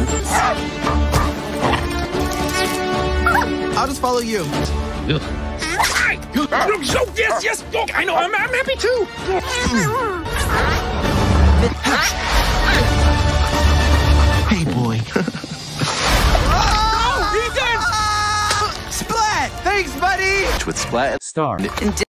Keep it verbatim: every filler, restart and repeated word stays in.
I'll just follow you. So, yes, yes, look, I know, I'm, I'm happy too. Hey, boy. Oh, Ethan! Splat! Thanks, buddy! With Splat. Star.